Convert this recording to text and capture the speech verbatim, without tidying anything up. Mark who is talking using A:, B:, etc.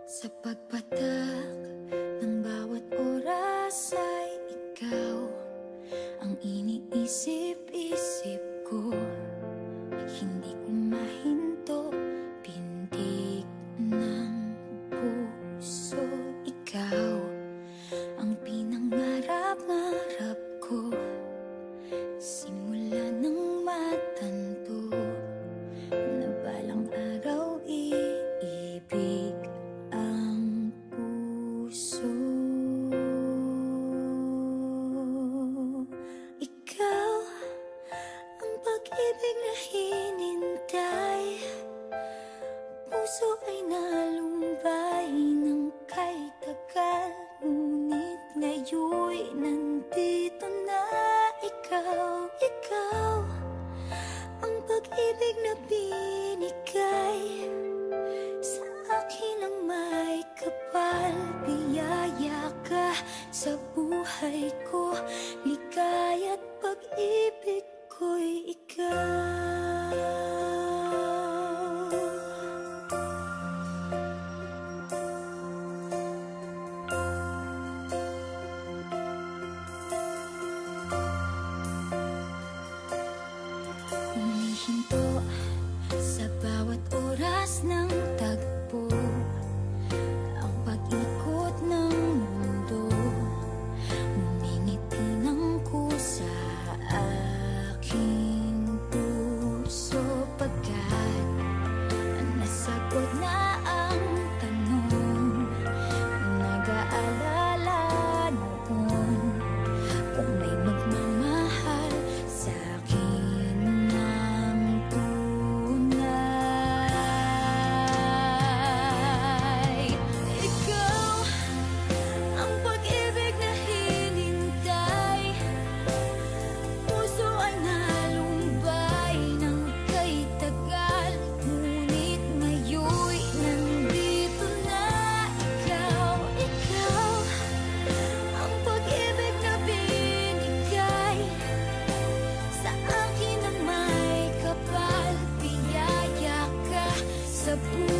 A: Sa pagpatak ng bawat oras ay ikaw ang iniisip-isip ko. Hindi ko mahinto, pintig ng puso. Ikaw ang pinangarap-ngarap ko, simula ng matanto na balang araw iibig ang puso. Ikaw ang pag-ibig na hinintay, puso ay nalumbay ng kay tagal, ngunit ngayon'y nandito na. Ikaw, ikaw ang pag-ibig na binigay sa akin ang may kapal. Biyaya ka sa buhay ko, ligaya't pag-ibig ko'y ikaw. Humihinto sa bawat oras ng tagpo, ang pag-ikot ng mundo, ngumingiti ng kusa aking puso. Pagkat nasagot na ang tanong, nag-aalala noon kung may magmamahal sa'kin ng tunay. Ikaw ang pag-ibig na hinintay, puso ay nalumbay ng kay tagal, ngunit ngayon'y nandito na. Ikaw, ikaw ang pag-ibig na binigay sa akin ang may kapal. Biyaya ka sa buhay